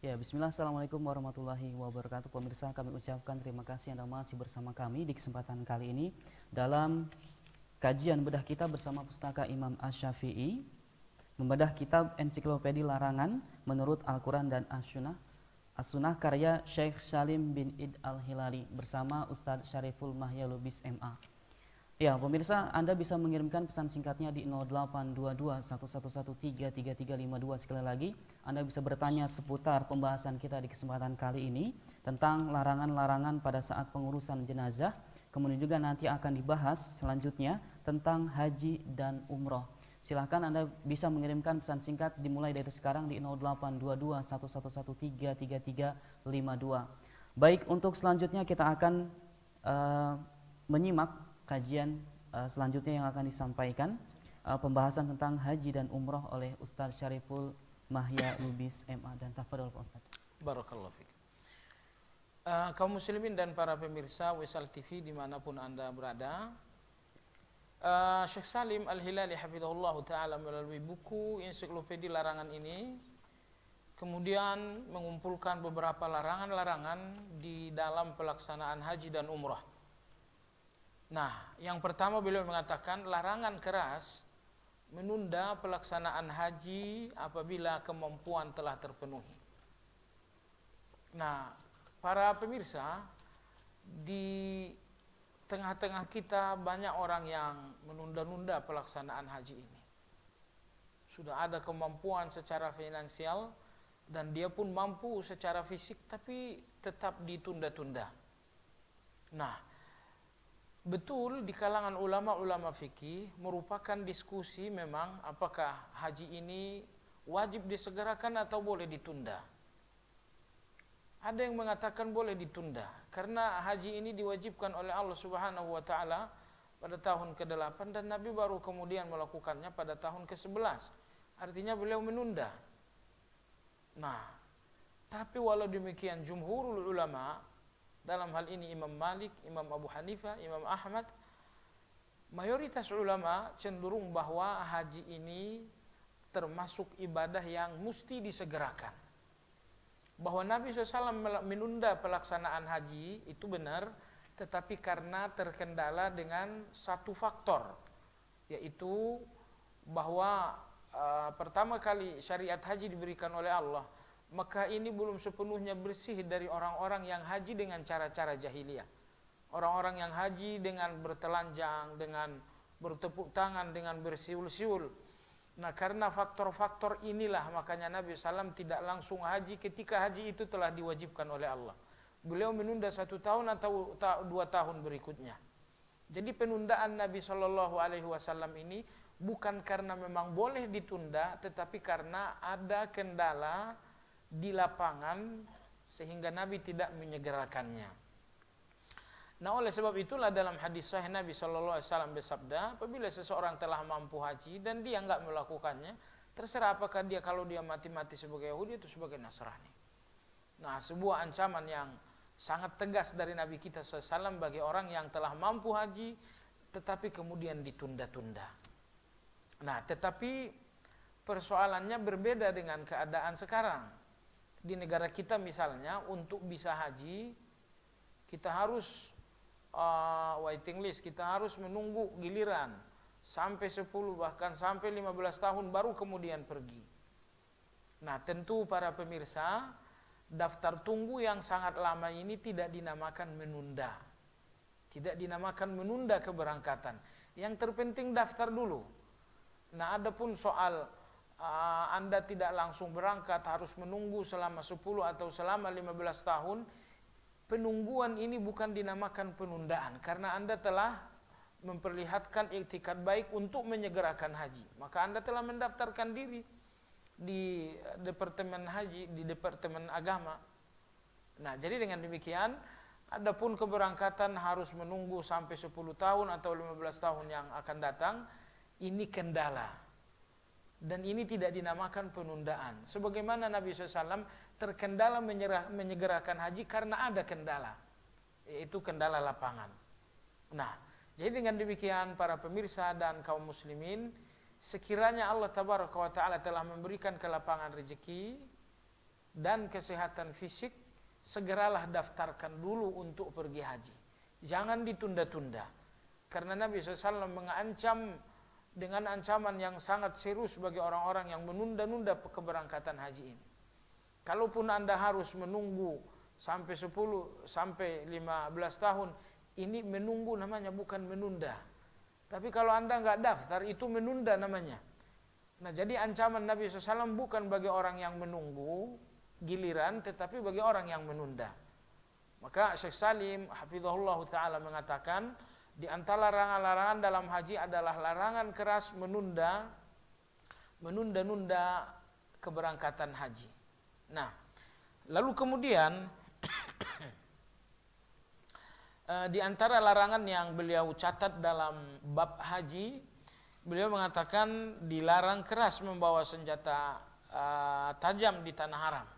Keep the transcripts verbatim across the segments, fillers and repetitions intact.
Ya, bismillah, assalamualaikum warahmatullahi wabarakatuh. Pemirsa, kami ucapkan terima kasih Anda masih bersama kami di kesempatan kali ini dalam kajian bedah kita bersama Pustaka Imam Asy-Syafi'i, membedah kitab Ensiklopedia Larangan menurut Al-Quran dan As-Sunnah, As-Sunnah karya Syekh Salim bin Id Al-Hilali bersama Ustadz Syariful Mahya Lubis M A. Ya, pemirsa, Anda bisa mengirimkan pesan singkatnya di nol delapan dua dua satu satu satu tiga tiga tiga lima dua. Sekali lagi, Anda bisa bertanya seputar pembahasan kita di kesempatan kali ini tentang larangan-larangan pada saat pengurusan jenazah. Kemudian juga nanti akan dibahas selanjutnya tentang haji dan umroh. Silahkan Anda bisa mengirimkan pesan singkat dimulai dari sekarang di nol delapan dua dua satu satu satu tiga tiga tiga lima dua. Baik, untuk selanjutnya kita akan uh, menyimak kajian uh, selanjutnya yang akan disampaikan, uh, pembahasan tentang haji dan umroh oleh Ustadz Syariful Mahya Lubis M A. Dan tafadhol Pak Ustadz. Barakallahu fiik. Uh, kaum muslimin dan para pemirsa Wisal T V dimanapun Anda berada, uh, Syekh Salim Al-Hilali hafizahullah ta'ala melalui buku Ensiklopedia Larangan ini kemudian mengumpulkan beberapa larangan-larangan di dalam pelaksanaan haji dan umrah. Nah, yang pertama beliau mengatakan larangan keras menunda pelaksanaan haji apabila kemampuan telah terpenuhi. Nah, para pemirsa, di tengah-tengah kita banyak orang yang menunda-nunda pelaksanaan haji ini. Sudah ada kemampuan secara finansial dan dia pun mampu secara fisik, tapi tetap ditunda-tunda. Nah, betul di kalangan ulama-ulama fikih merupakan diskusi memang apakah haji ini wajib disegerakan atau boleh ditunda. Ada yang mengatakan boleh ditunda karena haji ini diwajibkan oleh Allah Subhanahu wa taala pada tahun kedelapan dan Nabi baru kemudian melakukannya pada tahun kesebelas. Artinya beliau menunda. Nah, tapi walau demikian jumhurul ulama, dalam hal ini Imam Malik, Imam Abu Hanifah, Imam Ahmad, mayoritas ulama cenderung bahwa haji ini termasuk ibadah yang mesti disegerakan. Bahwa Nabi shallallahu alaihi wasallam menunda pelaksanaan haji itu benar, tetapi karena terkendala dengan satu faktor, yaitu bahwa uh, pertama kali syariat haji diberikan oleh Allah, Mekah ini belum sepenuhnya bersih dari orang-orang yang haji dengan cara-cara jahiliyah. Orang-orang yang haji dengan bertelanjang, dengan bertepuk tangan, dengan bersiul-siul. Nah, karena faktor-faktor inilah makanya Nabi shallallahu alaihi wasallam tidak langsung haji ketika haji itu telah diwajibkan oleh Allah. Beliau menunda satu tahun atau dua tahun berikutnya. Jadi penundaan Nabi shallallahu alaihi wasallam ini bukan karena memang boleh ditunda, tetapi karena ada kendala di lapangan sehingga Nabi tidak menyegerakannya. Nah, oleh sebab itulah dalam hadis sahih Nabi shallallahu alaihi wasallam bersabda, apabila seseorang telah mampu haji dan dia enggak melakukannya, terserah apakah dia kalau dia mati-mati sebagai Yahudi atau sebagai Nasrani. Nah, sebuah ancaman yang sangat tegas dari Nabi kita shallallahu alaihi wasallam bagi orang yang telah mampu haji tetapi kemudian ditunda-tunda. Nah, tetapi persoalannya berbeda dengan keadaan sekarang. Di negara kita misalnya untuk bisa haji kita harus uh, waiting list, kita harus menunggu giliran sampai sepuluh bahkan sampai lima belas tahun baru kemudian pergi. Nah, tentu para pemirsa, daftar tunggu yang sangat lama ini tidak dinamakan menunda. Tidak dinamakan menunda keberangkatan. Yang terpenting daftar dulu. Nah, adapun soal Uh, Anda tidak langsung berangkat, harus menunggu selama sepuluh atau selama lima belas tahun, penungguan ini bukan dinamakan penundaan karena Anda telah memperlihatkan iktikad baik untuk menyegerakan haji. Maka Anda telah mendaftarkan diri di Departemen Haji, di Departemen Agama. Nah, jadi dengan demikian, adapun keberangkatan harus menunggu sampai sepuluh tahun atau lima belas tahun yang akan datang, ini kendala. Dan ini tidak dinamakan penundaan. Sebagaimana Nabi shallallahu alaihi wasallam terkendala menyerah, menyegerakan haji karena ada kendala, yaitu kendala lapangan. Nah, jadi dengan demikian para pemirsa dan kaum muslimin, sekiranya Allah tabaraka wa ta'ala telah memberikan kelapangan rezeki, dan kesehatan fisik, segeralah daftarkan dulu untuk pergi haji. Jangan ditunda-tunda. Karena Nabi shallallahu alaihi wasallam mengancam dengan ancaman yang sangat serius bagi orang-orang yang menunda-nunda keberangkatan haji ini. Kalaupun Anda harus menunggu sampai sepuluh sampai lima belas tahun, ini menunggu namanya, bukan menunda. Tapi kalau Anda nggak daftar, itu menunda namanya. Nah, jadi ancaman Nabi shallallahu alaihi wasallam bukan bagi orang yang menunggu giliran, tetapi bagi orang yang menunda. Maka Syekh Salim hafizahullah ta'ala mengatakan, di antara larangan-larangan dalam haji adalah larangan keras menunda, menunda-nunda keberangkatan haji. Nah, lalu kemudian di antara larangan yang beliau catat dalam bab haji, beliau mengatakan dilarang keras membawa senjata uh, tajam di tanah haram.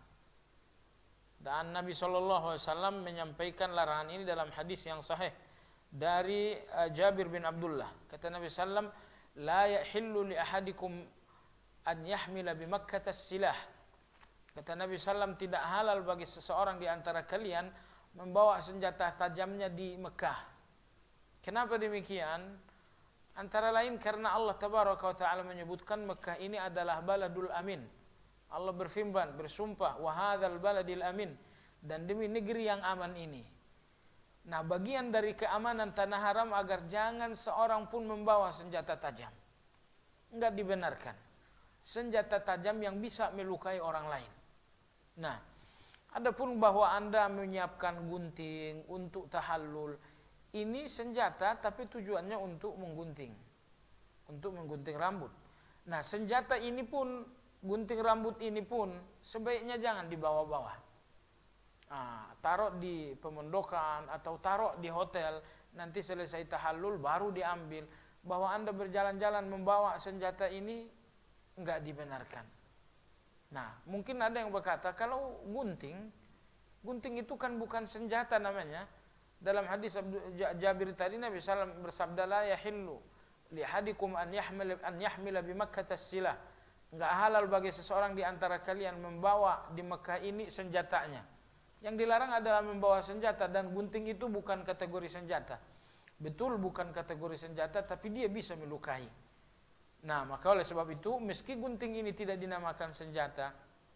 Dan Nabi shallallahu alaihi wasallam menyampaikan larangan ini dalam hadis yang sahih dari uh, Jabir bin Abdullah. Kata Nabi sallallahu alaihi wasallam, la yahillu li ahadikum an yahmila bi Makkah as-silah. Kata Nabi sallallahu alaihi wasallam, tidak halal bagi seseorang di antara kalian membawa senjata tajamnya di Mekah. Kenapa demikian? Antara lain karena Allah tabaraka wa taala menyebutkan Mekah ini adalah baladul amin. Allah berfirman, bersumpah, wa hadzal baladil amin, dan demi negeri yang aman ini. Nah, bagian dari keamanan tanah haram agar jangan seorang pun membawa senjata tajam. Enggak dibenarkan. Senjata tajam yang bisa melukai orang lain. Nah, adapun bahwa Anda menyiapkan gunting untuk tahallul, ini senjata tapi tujuannya untuk menggunting, untuk menggunting rambut. Nah, senjata ini pun, gunting rambut ini pun sebaiknya jangan dibawa-bawa. Nah, taruh di pemondokan atau taruh di hotel, nanti selesai tahallul baru diambil. Bahwa Anda berjalan-jalan membawa senjata ini enggak dibenarkan. Nah, mungkin ada yang berkata, kalau gunting, gunting itu kan bukan senjata namanya. Dalam hadis Jabir tadi Nabi sallallahu alaihi wasallam bersabda, la yahillu li ahadikum an yahmil an yahmila bi Makkah as-silah. Enggak halal bagi seseorang di antara kalian membawa di Mekah ini senjatanya. Yang dilarang adalah membawa senjata, dan gunting itu bukan kategori senjata. Betul bukan kategori senjata, tapi dia bisa melukai. Nah, maka oleh sebab itu, meski gunting ini tidak dinamakan senjata,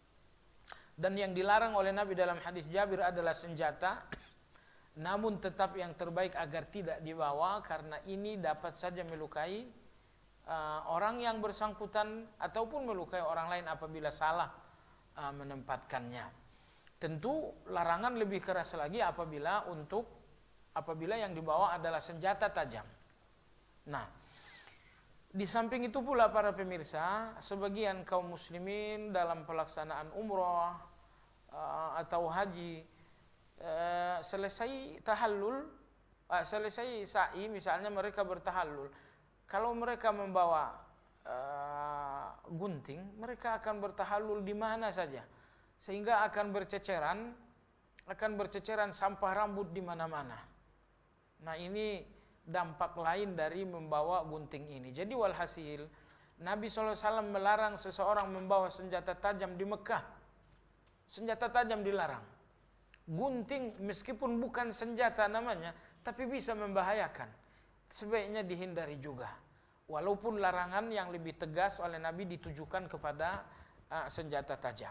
dan yang dilarang oleh Nabi dalam hadis Jabir adalah senjata, namun tetap yang terbaik agar tidak dibawa, karena ini dapat saja melukai uh, orang yang bersangkutan ataupun melukai orang lain apabila salah uh, menempatkannya. Tentu larangan lebih keras lagi apabila untuk apabila yang dibawa adalah senjata tajam. Nah, di samping itu pula para pemirsa, sebagian kaum muslimin dalam pelaksanaan umroh uh, atau haji, uh, selesai tahallul, uh, selesai sa'i misalnya mereka bertahallul, kalau mereka membawa uh, gunting, mereka akan bertahallul di mana saja, sehingga akan berceceran, akan berceceran sampah rambut di mana-mana. Nah, ini dampak lain dari membawa gunting ini. Jadi walhasil, Nabi shallallahu alaihi wasallam melarang seseorang membawa senjata tajam di Mekah. Senjata tajam dilarang. Gunting meskipun bukan senjata namanya, tapi bisa membahayakan, sebaiknya dihindari juga. Walaupun larangan yang lebih tegas oleh Nabi ditujukan kepada uh, senjata tajam.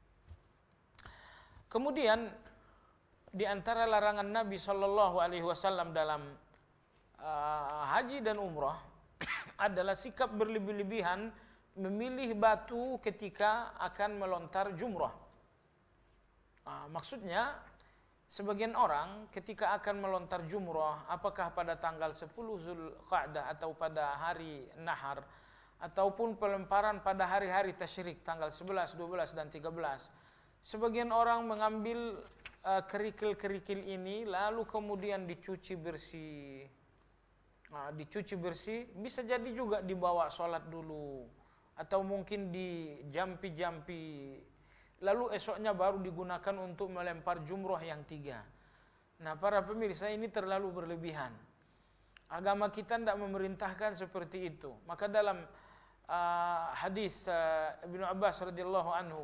Kemudian di antara larangan Nabi shallallahu alaihi wasallam dalam Uh, haji dan umrah adalah sikap berlebih-lebihan memilih batu ketika akan melontar jumrah. Uh, maksudnya, sebagian orang ketika akan melontar jumrah, apakah pada tanggal sepuluh Zulqa'dah atau pada hari Nahar, ataupun pelemparan pada hari-hari tasyrik tanggal sebelas, dua belas, dan tiga belas, sebagian orang mengambil uh, kerikil-kerikil ini lalu kemudian dicuci bersih. Nah, dicuci bersih, bisa jadi juga dibawa sholat dulu, atau mungkin dijampi-jampi, lalu esoknya baru digunakan untuk melempar jumroh yang tiga. Nah, para pemirsa, ini terlalu berlebihan. Agama kita tidak memerintahkan seperti itu. Maka dalam uh, hadis uh, Ibnu Abbas radhiyallahu anhu,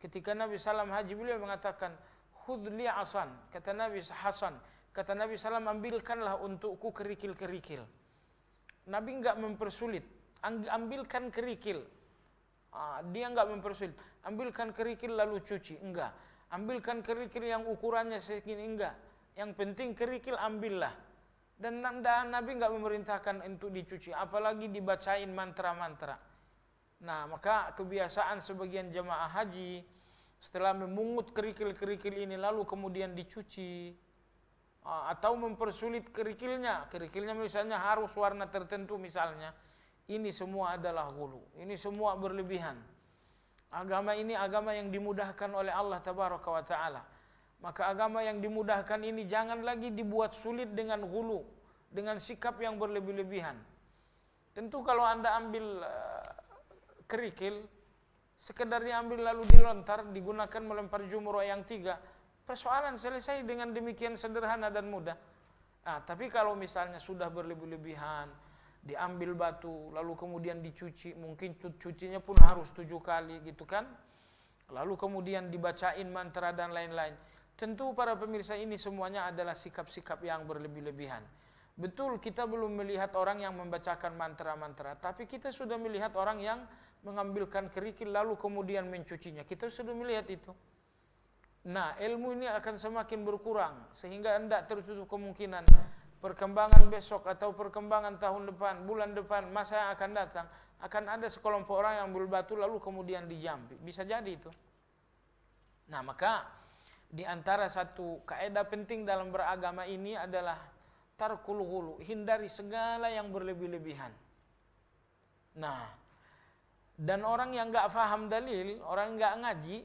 Ketika Nabi Sallam haji, beliau mengatakan, khudli asan, kata Nabi Hasan, kata Nabi Sallam, ambilkanlah untukku kerikil-kerikil. Nabi enggak mempersulit, ambilkan kerikil. Ah, dia enggak mempersulit, ambilkan kerikil lalu cuci, enggak. Ambilkan kerikil yang ukurannya segini, enggak. Yang penting kerikil ambillah. Dan Nabi enggak memerintahkan untuk dicuci, apalagi dibacain mantra-mantra. Nah, maka kebiasaan sebagian jemaah haji setelah memungut kerikil-kerikil ini lalu kemudian dicuci, atau mempersulit kerikilnya, kerikilnya misalnya harus warna tertentu misalnya, ini semua adalah ghulu, ini semua berlebihan. Agama ini agama yang dimudahkan oleh Allah Tabaraka wa Ta'ala. Maka agama yang dimudahkan ini jangan lagi dibuat sulit dengan ghulu, dengan sikap yang berlebih-lebihan. Tentu kalau Anda ambil uh, kerikil, sekedar diambil lalu dilontar, digunakan melempar jumroh yang tiga, persoalan selesai dengan demikian sederhana dan mudah. Nah, tapi kalau misalnya sudah berlebih-lebihan, diambil batu, lalu kemudian dicuci, mungkin cucinya pun harus tujuh kali gitu kan, lalu kemudian dibacain mantra dan lain-lain. Tentu para pemirsa ini semuanya adalah sikap-sikap yang berlebih-lebihan. Betul kita belum melihat orang yang membacakan mantra-mantra, tapi kita sudah melihat orang yang mengambilkan kerikil lalu kemudian mencucinya. Kita sudah melihat itu. Nah, ilmu ini akan semakin berkurang sehingga tidak tertutup kemungkinan perkembangan besok atau perkembangan tahun depan, bulan depan, masa yang akan datang akan ada sekelompok orang yang ambil batu lalu kemudian dijampi. Bisa jadi itu. Nah, maka di antara satu kaidah penting dalam beragama ini adalah tarkul ghulu, hindari segala yang berlebih-lebihan. Nah, dan orang yang enggak faham dalil, orang enggak ngaji,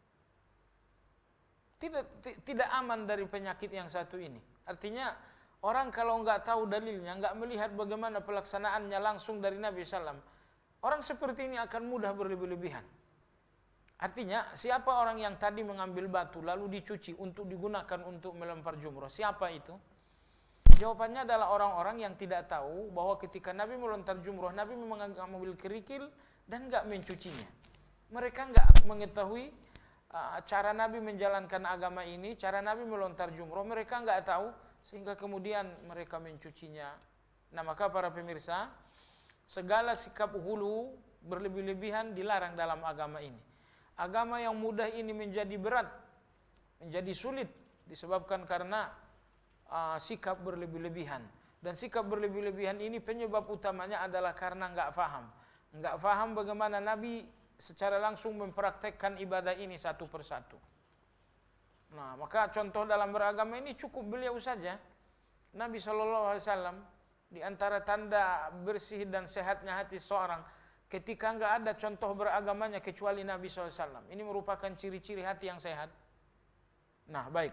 tidak tidak aman dari penyakit yang satu ini. Artinya orang kalau enggak tahu dalilnya, enggak melihat bagaimana pelaksanaannya langsung dari Nabi sallallahu alaihi wasallam, orang seperti ini akan mudah berlebih-lebihan. Artinya siapa orang yang tadi mengambil batu lalu dicuci untuk digunakan untuk melempar jumroh? Siapa itu? Jawabannya adalah orang-orang yang tidak tahu bahwa ketika Nabi melontar jumroh, Nabi mengambil kerikil dan enggak mencucinya. Mereka enggak mengetahui uh, cara Nabi menjalankan agama ini, cara Nabi melontar jumroh, mereka enggak tahu sehingga kemudian mereka mencucinya. Nah, maka para pemirsa, segala sikap hulu berlebih-lebihan dilarang dalam agama ini. Agama yang mudah ini menjadi berat, menjadi sulit disebabkan karena uh, sikap berlebih-lebihan. Dan sikap berlebih-lebihan ini penyebab utamanya adalah karena enggak faham. Enggak faham bagaimana Nabi secara langsung mempraktekkan ibadah ini satu persatu. Nah, maka contoh dalam beragama ini cukup beliau saja. Nabi shallallahu alaihi wasallam, di antara tanda bersih dan sehatnya hati seorang, ketika enggak ada contoh beragamanya kecuali Nabi shallallahu alaihi wasallam. Ini merupakan ciri-ciri hati yang sehat. Nah, baik.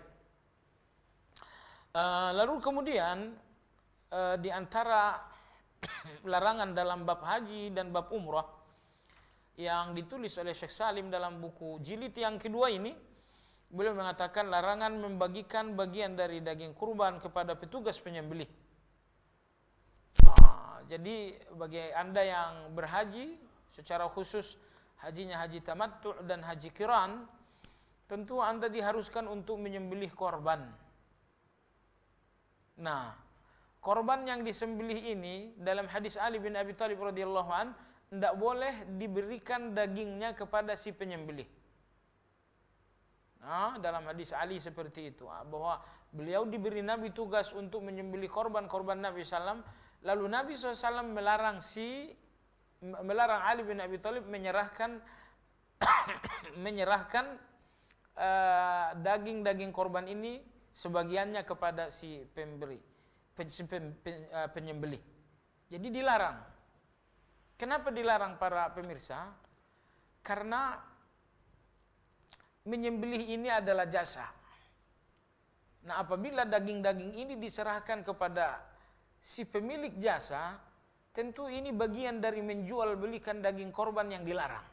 Uh, lalu kemudian uh, di antara larangan dalam bab haji dan bab umrah yang ditulis oleh Syekh Salim dalam buku jilid yang kedua ini, beliau mengatakan larangan membagikan bagian dari daging kurban kepada petugas penyembelih. Nah, jadi bagi Anda yang berhaji secara khusus hajinya haji tamattu' dan haji qiran, tentu Anda diharuskan untuk menyembelih korban. Nah, korban yang disembelih ini dalam hadis Ali bin Abi Thalib radhiyallahu an, tidak boleh diberikan dagingnya kepada si penyembelih. Nah, dalam hadis Ali seperti itu, bahwa beliau diberi Nabi tugas untuk menyembelih korban-korban Nabi sallam, lalu Nabi shallallahu alaihi wasallam melarang si melarang Ali bin Abi Thalib menyerahkan menyerahkan uh, daging-daging korban ini sebagiannya kepada si pemberi, pen, pen, pen, uh, penyembelih. Jadi dilarang. Kenapa dilarang para pemirsa? Karena menyembelih ini adalah jasa. Nah, apabila daging-daging ini diserahkan kepada si pemilik jasa, tentu ini bagian dari menjual belikan daging korban yang dilarang.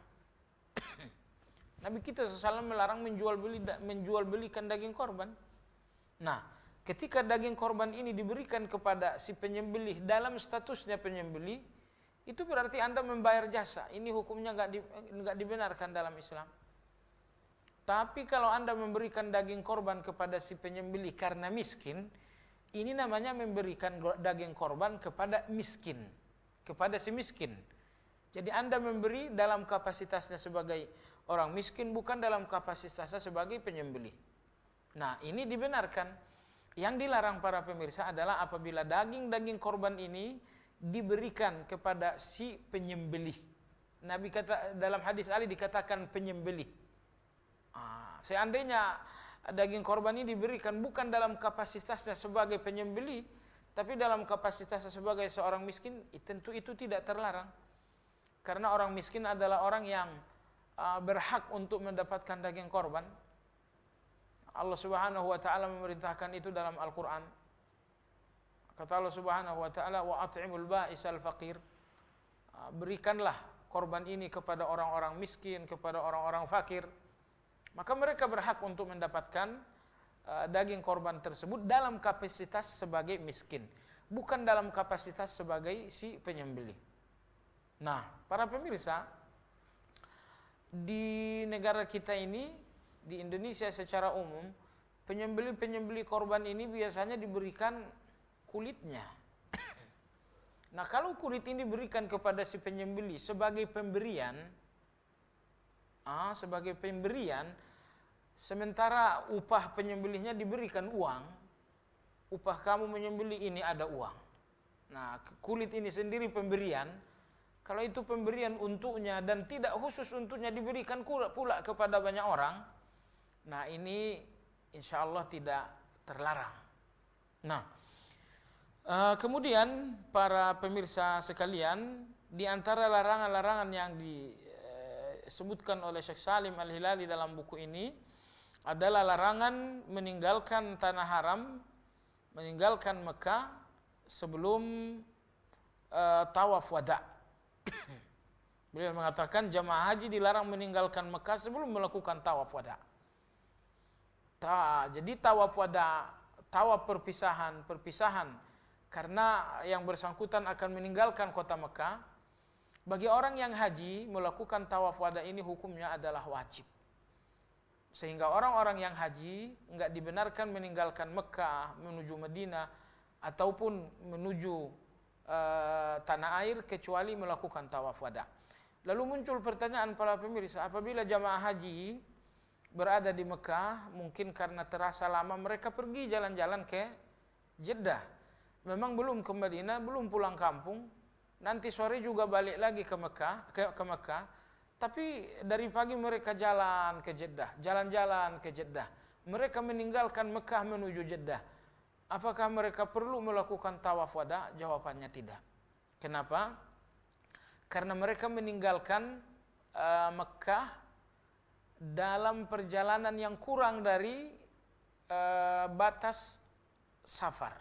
Nabi kita shallallahu alaihi wasallam melarang menjual beli menjual belikan daging korban. Nah, ketika daging korban ini diberikan kepada si penyembelih dalam statusnya penyembelih, itu berarti Anda membayar jasa. Ini hukumnya enggak di, enggak dibenarkan dalam Islam. Tapi kalau Anda memberikan daging korban kepada si penyembelih karena miskin, ini namanya memberikan daging korban kepada miskin, kepada si miskin. Jadi Anda memberi dalam kapasitasnya sebagai orang miskin, bukan dalam kapasitasnya sebagai penyembelih. Nah, ini dibenarkan. Yang dilarang para pemirsa adalah apabila daging-daging korban ini diberikan kepada si penyembelih. Nabi kata dalam hadis Ali dikatakan penyembelih. Ah, seandainya daging korban ini diberikan bukan dalam kapasitasnya sebagai penyembelih, tapi dalam kapasitasnya sebagai seorang miskin, tentu itu tidak terlarang. Karena orang miskin adalah orang yang uh, berhak untuk mendapatkan daging korban. Allah Subhanahu wa taala memerintahkan itu dalam Al-Qur'an. Kata Allah Subhanahu wa taala, "Wa at'imul ba'isal faqir." Berikanlah korban ini kepada orang-orang miskin, kepada orang-orang fakir. Maka mereka berhak untuk mendapatkan uh, daging korban tersebut dalam kapasitas sebagai miskin, bukan dalam kapasitas sebagai si penyembelih. Nah, para pemirsa, di negara kita ini, di Indonesia secara umum, penyembelih-penyembelih korban ini biasanya diberikan kulitnya. Nah, kalau kulit ini diberikan kepada si penyembelih sebagai pemberian, ah, sebagai pemberian, sementara upah penyembelihnya diberikan uang, upah kamu menyembelih ini ada uang. Nah, kulit ini sendiri pemberian. Kalau itu pemberian untuknya dan tidak khusus untuknya diberikan pula kepada banyak orang, nah ini insya Allah tidak terlarang. Nah, uh, kemudian para pemirsa sekalian, di antara larangan-larangan yang disebutkan oleh Syekh Salim Al-Hilali dalam buku ini adalah larangan meninggalkan tanah haram, meninggalkan Mekah sebelum uh, tawaf wada'. Beliau mengatakan jamaah haji dilarang meninggalkan Mekah sebelum melakukan tawaf wada'. Ta, jadi tawaf wada', tawaf perpisahan, perpisahan karena yang bersangkutan akan meninggalkan kota Mekah. Bagi orang yang haji melakukan tawaf wada' ini hukumnya adalah wajib. Sehingga orang-orang yang haji enggak dibenarkan meninggalkan Mekah menuju Madinah ataupun menuju Uh, tanah air kecuali melakukan tawaf wada'. Lalu muncul pertanyaan para pemirsa, apabila jamaah haji berada di Mekah, mungkin karena terasa lama mereka pergi jalan-jalan ke Jeddah. Memang belum ke Madinah, belum pulang kampung, nanti sore juga balik lagi ke Mekah, ke, ke Mekah. Tapi dari pagi mereka jalan ke Jeddah, jalan-jalan ke Jeddah. Mereka meninggalkan Mekah menuju Jeddah. Apakah mereka perlu melakukan tawaf wada'? Jawabannya tidak. Kenapa? Karena mereka meninggalkan uh, Mekah dalam perjalanan yang kurang dari uh, batas safar.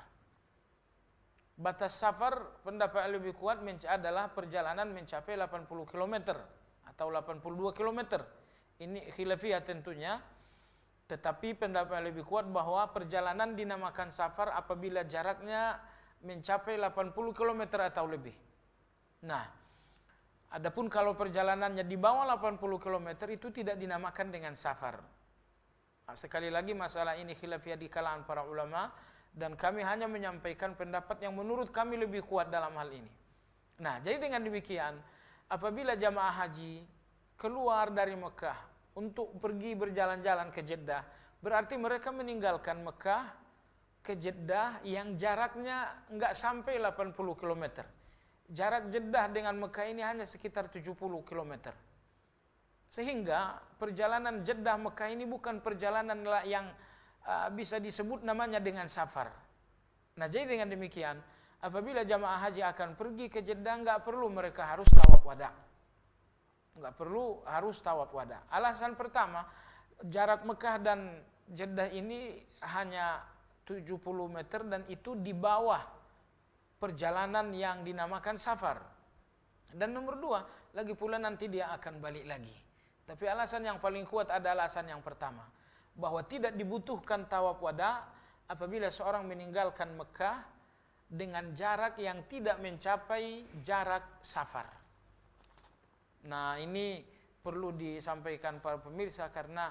Batas safar pendapat yang lebih kuat adalah perjalanan mencapai delapan puluh kilometer atau delapan puluh dua kilometer. Ini khilafiyah tentunya. Tetapi pendapat yang lebih kuat bahwa perjalanan dinamakan safar apabila jaraknya mencapai delapan puluh kilometer atau lebih. Nah, adapun kalau perjalanannya di bawah delapan puluh kilometer itu tidak dinamakan dengan safar. Nah, sekali lagi masalah ini khilafiyah di kalangan para ulama dan kami hanya menyampaikan pendapat yang menurut kami lebih kuat dalam hal ini. Nah, jadi dengan demikian, apabila jamaah haji keluar dari Mekah untuk pergi berjalan-jalan ke Jeddah, berarti mereka meninggalkan Mekah ke Jeddah yang jaraknya enggak sampai delapan puluh kilometer. Jarak Jeddah dengan Mekah ini hanya sekitar tujuh puluh kilometer. Sehingga perjalanan Jeddah Mekah ini bukan perjalanan yang uh, bisa disebut namanya dengan safar. Nah, jadi dengan demikian, apabila jamaah haji akan pergi ke Jeddah, enggak perlu mereka harus tawaf wada'. Enggak perlu harus tawaf wada'. Alasan pertama, jarak Mekah dan Jeddah ini hanya tujuh puluh meter dan itu di bawah perjalanan yang dinamakan safar. Dan nomor dua, lagi pula nanti dia akan balik lagi. Tapi alasan yang paling kuat adalah alasan yang pertama, bahwa tidak dibutuhkan tawaf wada' apabila seorang meninggalkan Mekah dengan jarak yang tidak mencapai jarak safar. Nah, ini perlu disampaikan para pemirsa karena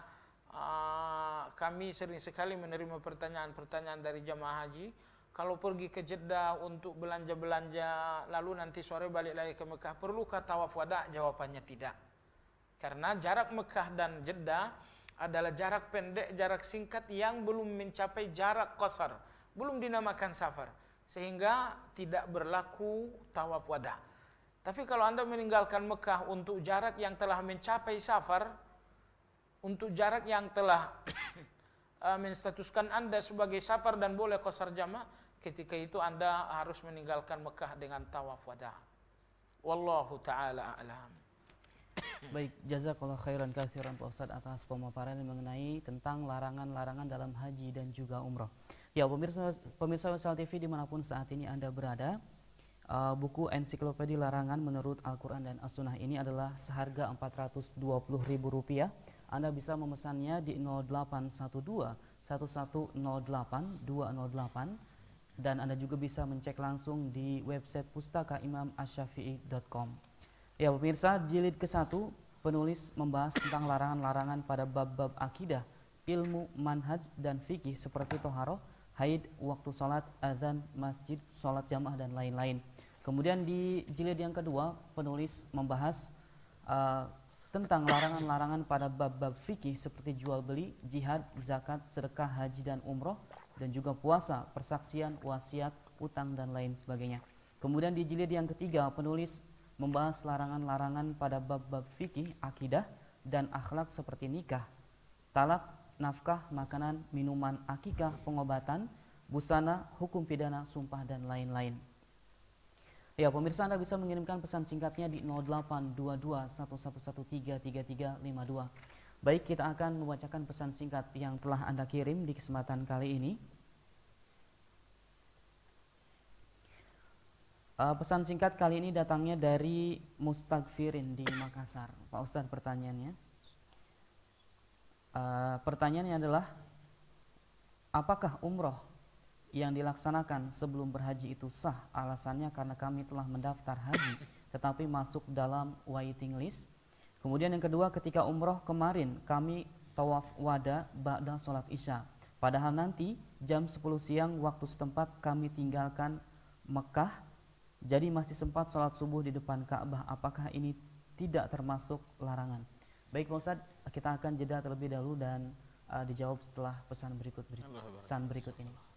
uh, kami sering sekali menerima pertanyaan-pertanyaan dari jamaah haji, kalau pergi ke Jeddah untuk belanja-belanja lalu nanti sore balik lagi ke Mekah, perlukah tawaf wada? Jawabannya tidak. Karena jarak Mekah dan Jeddah adalah jarak pendek, jarak singkat yang belum mencapai jarak qasar, belum dinamakan safar, sehingga tidak berlaku tawaf wada. Tapi kalau Anda meninggalkan Mekah untuk jarak yang telah mencapai safar, untuk jarak yang telah menstatuskan Anda sebagai safar dan boleh qasar jama', ketika itu Anda harus meninggalkan Mekah dengan tawaf wada. Wallahu taala a'lam. Baik, jazakallah khairan katsiran Pak Ustadz atas pemaparan mengenai tentang larangan-larangan dalam haji dan juga umroh. Ya, pemirsa pemirsa Wisal T V dimanapun saat ini Anda berada, uh, buku ensiklopedia larangan menurut Al-Quran dan As-Sunnah ini adalah seharga empat ratus dua puluh ribu rupiah. Anda bisa memesannya di nol delapan satu dua satu satu nol delapan dua nol delapan dan Anda juga bisa mencek langsung di website pustaka imam asy-syafi'i dot com. Ya pemirsa, jilid ke satu penulis membahas tentang larangan-larangan pada bab-bab akidah, ilmu, manhaj, dan fikih seperti toharoh, haid, waktu sholat, adzan, masjid, sholat jamaah, dan lain-lain. Kemudian di jilid yang kedua penulis membahas uh, tentang larangan-larangan pada bab-bab fikih seperti jual beli, jihad, zakat, sedekah, haji, dan umroh, dan juga puasa, persaksian, wasiat, utang, dan lain sebagainya. Kemudian di jilid yang ketiga penulis membahas larangan-larangan pada bab-bab fikih, akidah, dan akhlak seperti nikah, talak, nafkah, makanan, minuman, akikah, pengobatan, busana, hukum pidana, sumpah, dan lain-lain. Ya pemirsa, Anda bisa mengirimkan pesan singkatnya di nol delapan dua dua satu satu satu tiga tiga tiga lima dua. Baik, kita akan membacakan pesan singkat yang telah Anda kirim di kesempatan kali ini. Uh, pesan singkat kali ini datangnya dari Mustagfirin di Makassar. Pak Ustadz, pertanyaannya. Uh, pertanyaannya adalah, apakah umroh yang dilaksanakan sebelum berhaji itu sah? Alasannya karena kami telah mendaftar haji tetapi masuk dalam waiting list. Kemudian yang kedua, ketika umroh kemarin kami tawaf wada ba'da sholat isya, padahal nanti jam sepuluh siang waktu setempat kami tinggalkan Mekah, jadi masih sempat sholat subuh di depan Ka'bah. Apakah ini tidak termasuk larangan? Baik Pak Ustadz, kita akan jeda terlebih dahulu dan uh, dijawab setelah pesan berikut, berikut pesan berikut ini.